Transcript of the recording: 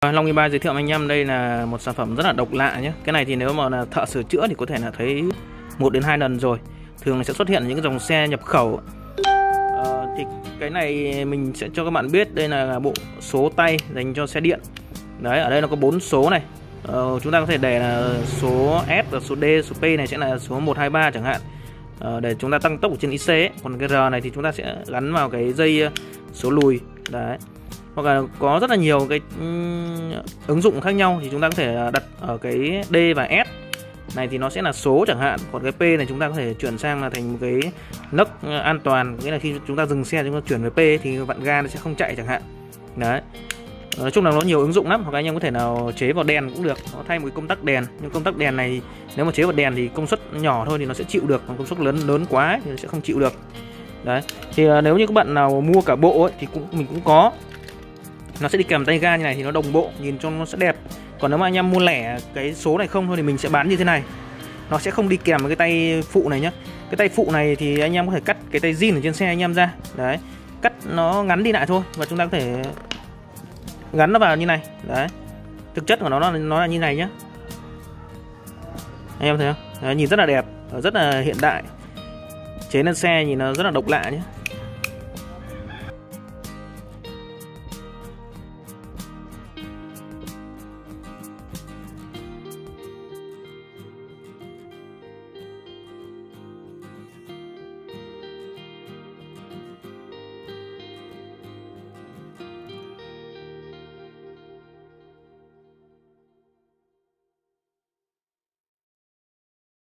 Long Y Ba giới thiệu với anh em đây là một sản phẩm rất là độc lạ nhé. Cái này thì nếu mà là thợ sửa chữa thì có thể là thấy 1 đến 2 lần rồi. Thường là sẽ xuất hiện những cái dòng xe nhập khẩu. Thì cái này mình sẽ cho các bạn biết đây là bộ số tay dành cho xe điện. Đấy, ở đây nó có 4 số này. Chúng ta có thể để là số S và số D, số P này sẽ là số 1, 2, 3 chẳng hạn. Để chúng ta tăng tốc ở trên IC ấy. Còn cái R này thì chúng ta sẽ gắn vào cái dây số lùi. Đấy. Hoặc là có rất là nhiều cái ứng dụng khác nhau thì chúng ta có thể đặt ở cái D và S này thì nó sẽ là số chẳng hạn. Còn cái P này chúng ta có thể chuyển sang là thành một cái nấc an toàn, nghĩa là khi chúng ta dừng xe chúng ta chuyển về P thì vặn ga nó sẽ không chạy chẳng hạn. Đấy. Nói chung là nó nhiều ứng dụng lắm, hoặc anh em có thể nào chế vào đèn cũng được, nó thay một cái công tắc đèn. Nhưng công tắc đèn này nếu mà chế vào đèn thì công suất nhỏ thôi thì nó sẽ chịu được, còn công suất lớn quá ấy, thì nó sẽ không chịu được. Đấy. Thì nếu như các bạn nào mua cả bộ ấy, thì mình cũng có. Nó sẽ đi kèm tay ga như này thì nó đồng bộ, nhìn cho nó sẽ đẹp. Còn nếu mà anh em mua lẻ cái số này không thôi thì mình sẽ bán như thế này. Nó sẽ không đi kèm với cái tay phụ này nhá. Cái tay phụ này thì anh em có thể cắt cái tay zin ở trên xe anh em ra. Đấy. Cắt nó ngắn đi lại thôi và chúng ta có thể gắn nó vào như này. Đấy. Thực chất của nó là như này nhá. Anh em thấy không? Đấy, nhìn rất là đẹp, rất là hiện đại. Chế lên xe nhìn nó rất là độc lạ nhé.